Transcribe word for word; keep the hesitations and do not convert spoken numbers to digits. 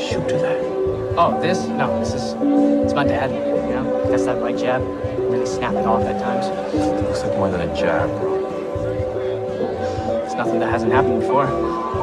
shoot to that? Oh, this? No, this is, it's my dad, you know? That's that right jab. Really snap it off at times. It looks like more than a jab, bro. It's nothing that hasn't happened before.